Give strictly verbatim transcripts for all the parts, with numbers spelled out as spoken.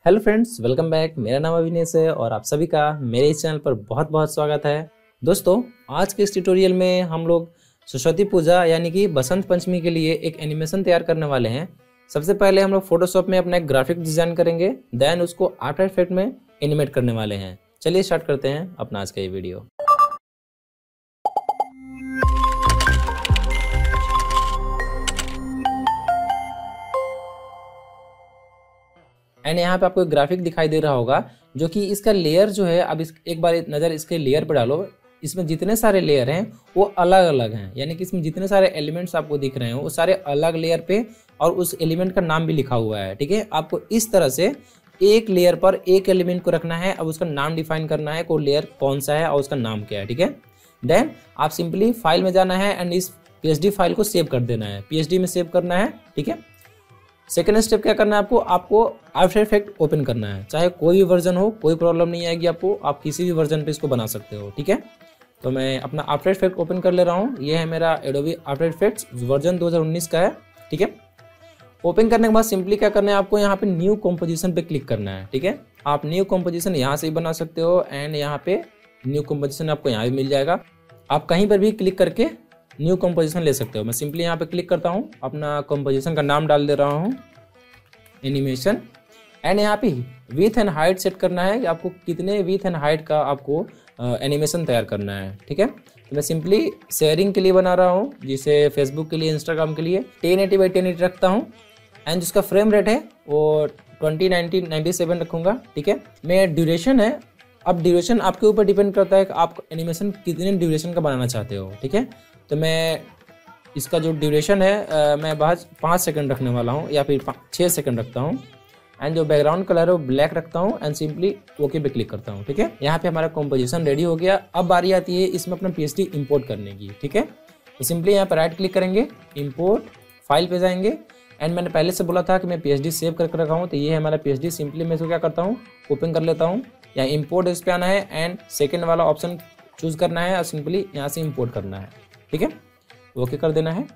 Hello friends, welcome back. मेरा नाम अविनेश है और आप सभी का मेरे इस चैनल पर बहुत बहुत स्वागत है। दोस्तों, आज के इस ट्यूटोरियल में हम लोग सरस्वती पूजा यानी कि बसंत पंचमी के लिए एक एनिमेशन तैयार करने वाले हैं। सबसे पहले हम लोग फोटोशॉप में अपना एक ग्राफिक डिजाइन करेंगे, देन उसको आफ्टर इफेक्ट में एनिमेट करने वाले हैं। चलिए स्टार्ट करते हैं अपना आज का ये वीडियो। एंड यहाँ पे आपको एक ग्राफिक दिखाई दे रहा होगा जो कि इसका लेयर जो है, अब इस एक बार नज़र इसके लेयर पे डालो। इसमें जितने सारे लेयर हैं वो अलग अलग हैं, यानी कि इसमें जितने सारे एलिमेंट्स आपको दिख रहे हैं वो सारे अलग लेयर पे और उस एलिमेंट का नाम भी लिखा हुआ है। ठीक है, आपको इस तरह से एक लेयर पर एक एलिमेंट को रखना है। अब उसका नाम डिफाइन करना है, कोई लेयर कौन सा है और उसका नाम क्या है। ठीक है, देन आप सिंपली फाइल में जाना है एंड इस पीएचडी फाइल को सेव कर देना है, पीएचडी में सेव करना है। ठीक है, सेकेंड स्टेप क्या करना है, आपको आपको आफ्टर इफेक्ट ओपन करना है। चाहे कोई भी वर्जन हो, कोई प्रॉब्लम नहीं आएगी आपको, आप किसी भी वर्जन पे इसको बना सकते हो। ठीक है, तो मैं अपना आफ्टर इफेक्ट ओपन कर ले रहा हूँ। ये है मेरा एडोबी आफ्टर इफेक्ट्स वर्जन दो हज़ार उन्नीस का है। ठीक है, ओपन करने के बाद सिंपली क्या करना है, आपको यहाँ पे न्यू कॉम्पोजिशन पे क्लिक करना है। ठीक है, आप न्यू कॉम्पोजिशन यहाँ से ही बना सकते हो एंड यहाँ पे न्यू कॉम्पोजिशन आपको यहाँ भी मिल जाएगा। आप कहीं पर भी क्लिक करके न्यू कॉम्पोजिशन ले सकते हो। मैं सिंपली यहाँ पे क्लिक करता हूँ, अपना कॉम्पोजिशन का नाम डाल दे रहा हूँ एनिमेशन, एंड यहाँ पे विथ एंड हाइट सेट करना है कि आपको कितने विथ एंड हाइट का आपको एनिमेशन तैयार करना है। ठीक है, तो मैं सिंपली शेयरिंग के लिए बना रहा हूँ, जिसे फेसबुक के लिए, इंस्टाग्राम के लिए ten eighty by ten eighty रखता हूँ एंड जिसका फ्रेम रेट है वो ट्वेंटी नाइनटी नाइन्टी सेवन रखूँगा। ठीक है, मैं ड्यूरेशन है, अब ड्यूरेशन आपके ऊपर डिपेंड करता है कि आप एनिमेशन कितने ड्यूरेशन का बनाना चाहते हो। ठीक है, तो मैं इसका जो ड्यूरेशन है आ, मैं बहुत पाँच सेकंड रखने वाला हूँ या फिर छः सेकंड रखता हूँ एंड जो बैकग्राउंड कलर है वो ब्लैक रखता हूँ एंड सिंपली ओके पे क्लिक करता हूँ। ठीक है, यहाँ पे हमारा कॉम्पोजिशन रेडी हो गया। अब बारी आती है इसमें अपना पीएचडी इंपोर्ट करने की। ठीक है, तो सिंपली यहाँ पर राइट क्लिक करेंगे, इंपोर्ट फाइल पे जाएंगे एंड मैंने पहले से बोला था कि मैं पीएचडी सेव करके रखा हूँ, तो ये है हमारा पीएचडी। सिंपली मैं इसको क्या करता हूँ, ओपन कर लेता हूँ, या इम्पोर्ट इस पे आना है एंड सेकेंड वाला ऑप्शन चूज करना है और सिंपली यहाँ से इम्पोर्ट करना है। ठीक है, ओके कर देना है।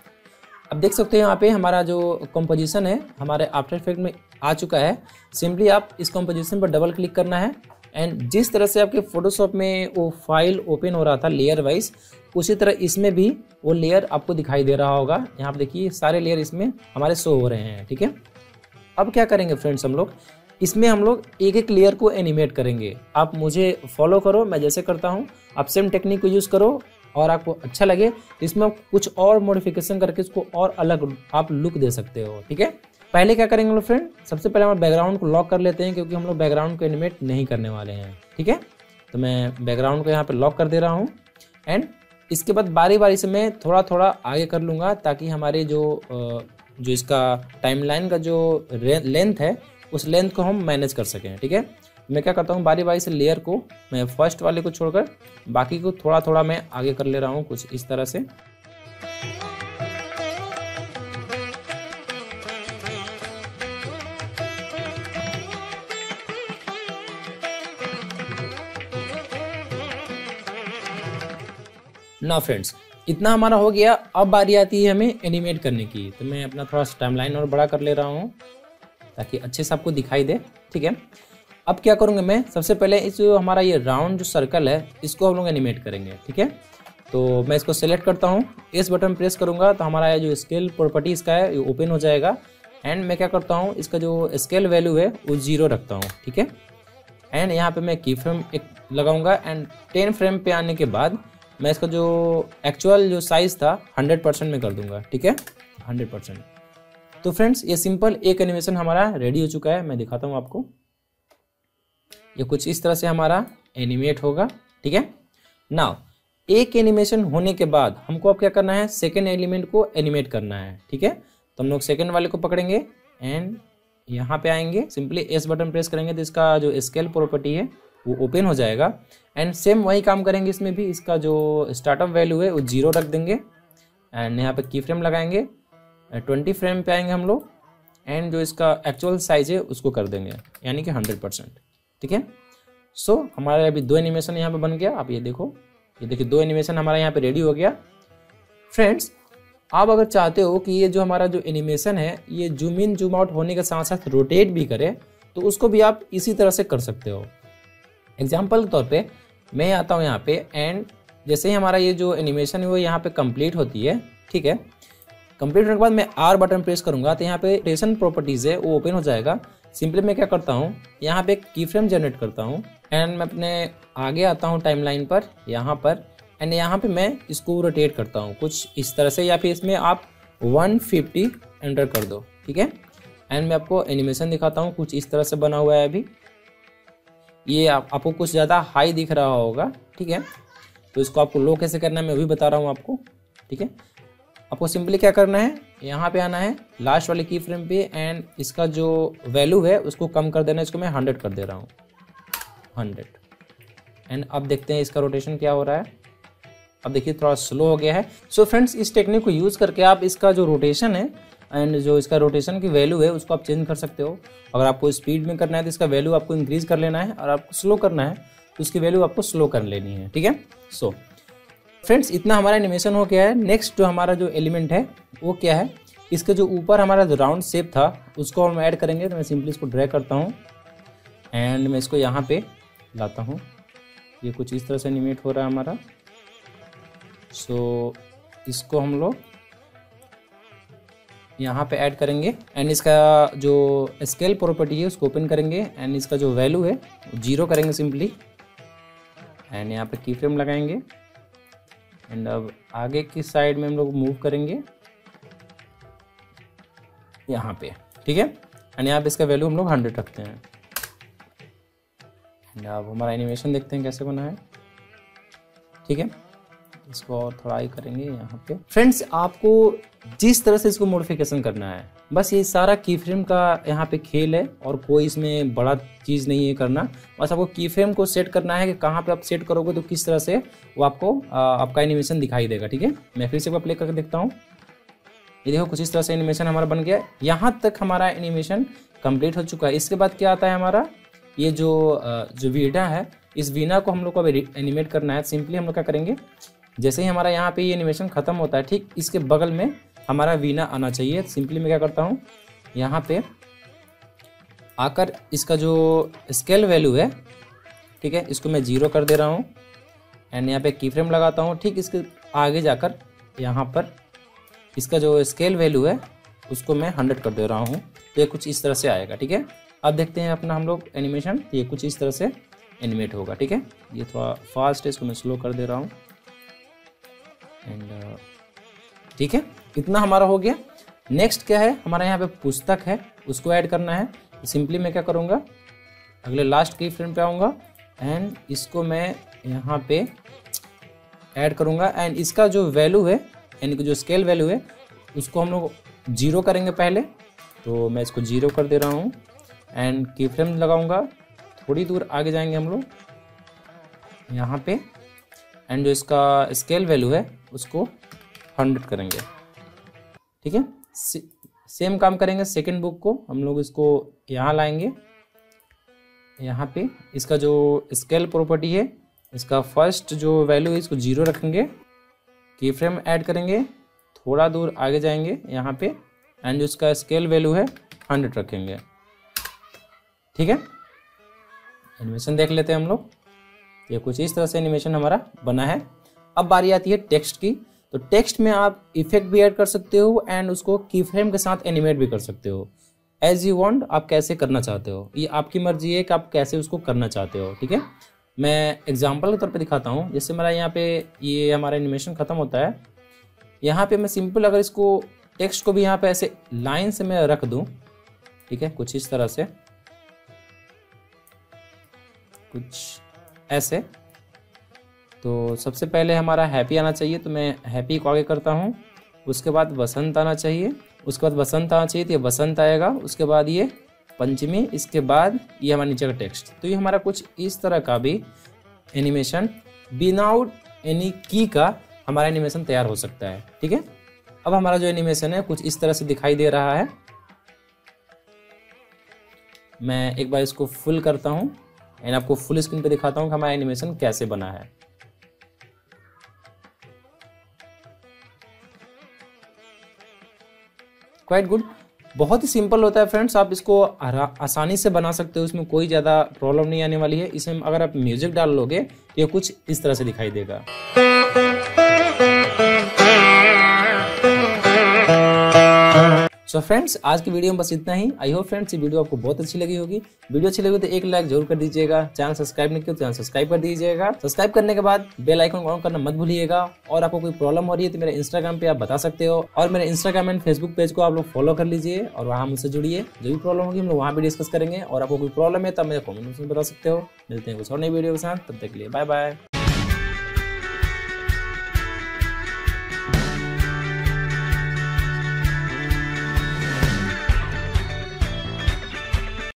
अब देख सकते हैं यहाँ पे हमारा जो कंपोजिशन है हमारे आफ्टर इफेक्ट में आ चुका है। सिंपली आप इस कंपोजिशन पर डबल क्लिक करना है एंड जिस तरह से आपके फोटोशॉप में वो फाइल ओपन हो रहा था लेयर वाइज, उसी तरह इसमें भी वो लेयर आपको दिखाई दे रहा होगा। यहाँ पे देखिए सारे लेयर इसमें हमारे शो हो रहे हैं। ठीक है, अब क्या करेंगे फ्रेंड्स, हम लोग इसमें हम लोग एक एक लेयर को एनिमेट करेंगे। आप मुझे फॉलो करो, मैं जैसे करता हूँ आप सेम टेक्निक को यूज़ करो और आपको अच्छा लगे तो इसमें आप कुछ और मॉडिफिकेशन करके इसको और अलग आप लुक दे सकते हो। ठीक है, पहले क्या करेंगे लोग फ्रेंड, सबसे पहले हम बैकग्राउंड को लॉक कर लेते हैं क्योंकि हम लोग बैकग्राउंड को एनिमेट नहीं करने वाले हैं। ठीक है, तो मैं बैकग्राउंड को यहाँ पे लॉक कर दे रहा हूँ एंड इसके बाद बारी बारी से मैं थोड़ा थोड़ा आगे कर लूँगा ताकि हमारे जो जो इसका टाइमलाइन का जो लेंथ है उस लेंथ को हम मैनेज कर सकें। ठीक है, मैं क्या करता हूँ, बारी बारी से लेयर को मैं फर्स्ट वाले को छोड़कर बाकी को थोड़ा थोड़ा मैं आगे कर ले रहा हूँ, कुछ इस तरह से। ना फ्रेंड्स, इतना हमारा हो गया। अब बारी आती है हमें एनिमेट करने की, तो मैं अपना थोड़ा सा टाइमलाइन और बड़ा कर ले रहा हूँ ताकि अच्छे से आपको दिखाई दे। ठीक है, अब क्या करूँगा मैं, सबसे पहले इस जो हमारा ये राउंड जो सर्कल है इसको हम लोग एनिमेट करेंगे। ठीक है, तो मैं इसको सेलेक्ट करता हूँ, इस बटन प्रेस करूँगा तो हमारा ये जो स्केल प्रॉपर्टी इसका है ये ओपन हो जाएगा एंड मैं क्या करता हूँ, इसका जो स्केल वैल्यू है वो जीरो रखता हूँ। ठीक है, एंड यहाँ पे मैं की फ्रेम एक लगाऊंगा एंड टेन फ्रेम पे आने के बाद मैं इसका जो एक्चुअल जो साइज़ था हंड्रेड परसेंट में कर दूंगा। ठीक है, हंड्रेड परसेंट। तो फ्रेंड्स, ये सिंपल एक एनिमेशन हमारा रेडी हो चुका है। मैं दिखाता हूँ आपको, ये कुछ इस तरह से हमारा एनिमेट होगा। ठीक है, नाउ एक एनिमेशन होने के बाद हमको अब क्या करना है, सेकेंड एलिमेंट को एनिमेट करना है। ठीक है, तो हम लोग सेकेंड वाले को पकड़ेंगे एंड यहाँ पे आएंगे, सिंपली एस बटन प्रेस करेंगे तो इसका जो स्केल प्रॉपर्टी है वो ओपन हो जाएगा एंड सेम वही काम करेंगे इसमें भी। इसका जो स्टार्टअप वैल्यू है वो जीरो रख देंगे एंड यहाँ पे की फ्रेम लगाएंगे, ट्वेंटी फ्रेम पे आएंगे हम लोग एंड जो इसका एक्चुअल साइज है उसको कर देंगे यानी कि हंड्रेड परसेंट। ठीक है, सो so, हमारे अभी दो एनिमेशन यहाँ पे बन गया। आप ये देखो, ये देखिए दो एनिमेशन हमारा यहाँ पे रेडी हो गया। फ्रेंड्स, आप अगर चाहते हो कि ये जो हमारा जो एनिमेशन है ये जूम इन जूम आउट होने के साथ साथ रोटेट भी करे तो उसको भी आप इसी तरह से कर सकते हो। एग्जाम्पल के तौर पे मैं आता हूँ यहाँ पे एंड जैसे ही हमारा ये जो एनिमेशन है वो यहाँ पे कंप्लीट होती है, ठीक है, कंप्लीट होने के बाद मैं आर बटन प्रेस करूंगा तो यहाँ पे रोटेशन प्रॉपर्टीज है वो ओपन हो जाएगा। सिंपली मैं क्या करता हूँ, यहाँ पे एक की फ्रेम जनरेट करता हूँ एंड मैं अपने आगे आता हूँ टाइमलाइन पर यहाँ पर एंड यहाँ पे मैं इसको रोटेट करता हूँ कुछ इस तरह से, या फिर इसमें आप वन फिफ्टी एंटर कर दो, ठीक है। एंड मैं आपको एनिमेशन दिखाता हूँ, कुछ इस तरह से बना हुआ है। अभी ये आप, आपको कुछ ज़्यादा हाई दिख रहा होगा, ठीक है, तो इसको आपको लो कैसे करना है मैं अभी बता रहा हूँ आपको, ठीक है। आपको सिंपली क्या करना है, यहाँ पे आना है लास्ट वाले की फ्रेम पे एंड इसका जो वैल्यू है उसको कम कर देना है। इसको मैं हंड्रेड कर दे रहा हूँ, हंड्रेड। एंड अब देखते हैं इसका रोटेशन क्या हो रहा है। अब देखिए थोड़ा स्लो हो गया है। सो so फ्रेंड्स, इस टेक्निक को यूज़ करके आप इसका जो रोटेशन है एंड जो इसका रोटेशन की वैल्यू है उसको आप चेंज कर सकते हो। अगर आपको स्पीड में करना है तो इसका वैल्यू आपको इंक्रीज कर लेना है, और आपको स्लो करना है तो उसकी वैल्यू आपको स्लो कर लेनी है, ठीक है। सो फ्रेंड्स, इतना हमारा एनिमेशन हो गया है। नेक्स्ट जो हमारा जो एलिमेंट है वो क्या है, इसके जो ऊपर हमारा जो राउंड शेप था उसको हम ऐड करेंगे। तो मैं सिंपली इसको ड्रैग करता हूँ एंड मैं इसको यहाँ पे लाता हूँ। ये कुछ इस तरह से एनिमेट हो रहा है हमारा। सो so, इसको हम लोग यहाँ पे ऐड करेंगे एंड इसका जो स्केल प्रॉपर्टी है उसको ओपन करेंगे एंड इसका जो वैल्यू है जीरो करेंगे सिंपली एंड यहाँ पे की फ्रेम लगाएंगे एंड अब आगे की साइड में हम लोग मूव करेंगे यहाँ पे, ठीक है। एंड यहाँ पे इसका वैल्यू हम लोग हंड्रेड रखते हैं एंड अब हमारा एनिमेशन देखते हैं कैसे बना है, ठीक है। इसको और थोड़ा ही करेंगे यहाँ पे। फ्रेंड्स, आपको जिस तरह से इसको मॉडिफिकेशन करना है, बस ये सारा की फ्रेम का यहाँ पे खेल है और कोई इसमें बड़ा चीज़ नहीं है करना। बस आपको की फ्रेम को सेट करना है कि कहाँ पे आप सेट करोगे तो किस तरह से वो आपको आ, आपका एनिमेशन दिखाई देगा, ठीक है। मैं फिर से प्ले करके देखता हूँ। ये देखो कुछ इस तरह से एनिमेशन हमारा बन गया। यहाँ तक हमारा एनिमेशन कंप्लीट हो चुका है। इसके बाद क्या आता है हमारा, ये जो जो वीणा है, इस वीणा को हम लोग को अभी एनिमेट करना है। सिंपली हम लोग क्या करेंगे, जैसे ही हमारा यहाँ पे ये एनिमेशन खत्म होता है, ठीक इसके बगल में हमारा वीणा आना चाहिए। सिंपली मैं क्या करता हूँ, यहाँ पे आकर इसका जो स्केल वैल्यू है, ठीक है, इसको मैं जीरो कर दे रहा हूँ एंड यहाँ पे की फ्रेम लगाता हूँ। ठीक इसके आगे जाकर यहाँ पर इसका जो स्केल वैल्यू है उसको मैं हंड्रेड कर दे रहा हूँ। तो ये कुछ इस तरह से आएगा, ठीक है। अब देखते हैं अपना हम लोग एनिमेशन, ये कुछ इस तरह से एनिमेट होगा, ठीक है। ये थोड़ा फास्ट है, इसको मैं स्लो कर दे रहा हूँ एंड ठीक है, इतना हमारा हो गया। नेक्स्ट क्या है, हमारा यहाँ पे पुस्तक है, उसको ऐड करना है। सिंपली मैं क्या करूँगा, अगले लास्ट की फ्रेम पे आऊँगा एंड इसको मैं यहाँ पे ऐड करूँगा एंड इसका जो वैल्यू है यानी कि जो स्केल वैल्यू है उसको हम लोग जीरो करेंगे पहले। तो मैं इसको जीरो कर दे रहा हूँ एंड की फ्रेम लगाऊँगा। थोड़ी दूर आगे जाएंगे हम लोग यहाँ पे एंड जो इसका स्केल वैल्यू है उसको हंड्रेड करेंगे, ठीक है। सेम काम करेंगे सेकंड बुक को, हम लोग इसको यहाँ लाएंगे। यहाँ पे इसका जो स्केल प्रॉपर्टी है, इसका फर्स्ट जो वैल्यू है इसको जीरो रखेंगे, की फ्रेम ऐड करेंगे, थोड़ा दूर आगे जाएंगे यहाँ पे एंड जो इसका स्केल वैल्यू है हंड्रेड रखेंगे, ठीक है। एनिमेशन देख लेते हैं हम लोग। ये कुछ इस तरह से एनिमेशन हमारा बना है। अब बारी आती है टेक्स्ट की। तो टेक्स्ट में आप इफेक्ट भी ऐड कर सकते हो एंड उसको की फ्रेम के साथ एनिमेट भी कर सकते हो, एज यू वांट। आप कैसे करना चाहते हो ये आपकी मर्जी है कि आप कैसे उसको करना चाहते हो, ठीक है। मैं एग्जांपल के तौर पे दिखाता हूँ। जैसे मेरा यहाँ पे ये हमारा एनिमेशन खत्म होता है, यहाँ पे मैं सिंपल अगर इसको टेक्स्ट को भी यहाँ पे ऐसे लाइन से मैं रख दूँ, ठीक है, कुछ इस तरह से, कुछ ऐसे। तो सबसे पहले हमारा हैप्पी आना चाहिए, तो मैं हैप्पी को आगे करता हूँ। उसके बाद बसंत आना चाहिए, उसके बाद बसंत आना चाहिए तो ये बसंत आएगा। उसके बाद ये पंचमी, इसके बाद ये हमारा नीचे का टेक्स्ट। तो ये हमारा कुछ इस तरह का भी एनिमेशन विदाउट एनी की का हमारा एनिमेशन तैयार हो सकता है, ठीक है। अब हमारा जो एनिमेशन है कुछ इस तरह से दिखाई दे रहा है। मैं एक बार इसको फुल करता हूँ एंड आपको फुल स्क्रीन पे दिखाता हूँ कि हमारा एनिमेशन कैसे बना है। Quite good. बहुत ही सिंपल होता है फ्रेंड्स, आप इसको आसानी से बना सकते हो, इसमें कोई ज़्यादा प्रॉब्लम नहीं आने वाली है। इसमें अगर आप म्यूजिक डाल लोगे तो ये कुछ इस तरह से दिखाई देगा। सो so फ्रेंड्स, आज की वीडियो में बस इतना ही। आई होप फ्रेंड्स ये वीडियो आपको बहुत अच्छी लगी होगी। वीडियो अच्छी लगी तो एक लाइक जरूर कर दीजिएगा। चैनल सब्सक्राइब नहीं किया तो चैनल सब्सक्राइब कर दीजिएगा। सब्सक्राइब करने के बाद बेल आइकन ऑन करना मत भूलिएगा। और आपको कोई प्रॉब्लम हो रही है तो मेरे इंस्टाग्राम पे आप बता सकते हो, और मेरे इंस्टाग्राम एंड फेसबुक पेज को आप लोग फॉलो कर लीजिए और वहाँ मुझसे जुड़िए। जो भी प्रॉब्लम होगी हम लोग वहाँ भी डिस्कस करेंगे। और आपको कोई प्रॉब्लम है तब मेरे कॉमेंट में बता सकते हो। मिलते हैं कुछ और नई वीडियो के साथ, तब तक के लिए बाय बाय।